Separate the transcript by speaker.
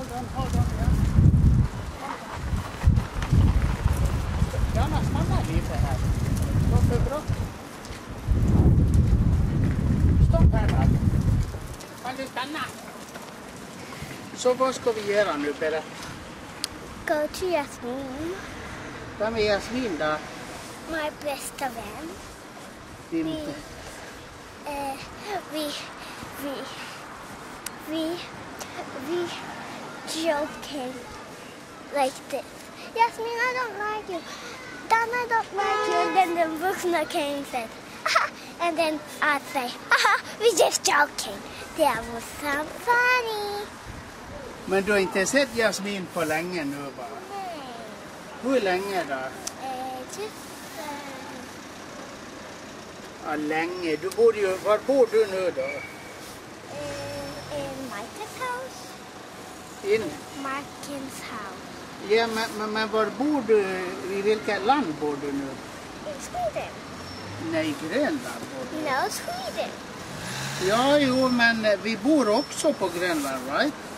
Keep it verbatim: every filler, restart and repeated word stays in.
Speaker 1: hold on, hold on. Ja. Gärna stanna lite här. Varför bråttom? Stopp här då. Kan du stanna? Så vad ska vi göra nu, berätta?
Speaker 2: Go to Jasmin.
Speaker 1: Vem är Jasmin då?
Speaker 2: My bästa vän.
Speaker 1: Din...
Speaker 2: Vi, eh, vi, vi, vi, vi joking like this. Jasmin, I don't like you. Dan, I don't like you. And then the vuxna came and said, aha. And then I say, aha, we're just joking. That was so funny.
Speaker 1: Men du har inte sett Jasmin på länge nu va?
Speaker 2: Nej.
Speaker 1: Hur länge då?
Speaker 2: Eh, typ... Eh,
Speaker 1: Ja, länge. Du bor ju... Var bor du nu då?
Speaker 2: eh, in Markens house.
Speaker 1: In?
Speaker 2: Markens house.
Speaker 1: Ja, men, men, men var bor du? I vilket land bor du nu?
Speaker 2: In Sweden.
Speaker 1: Nej, Grönland bor du.
Speaker 2: No, Sweden.
Speaker 1: Ja, jo, men vi bor också på Grönland, right?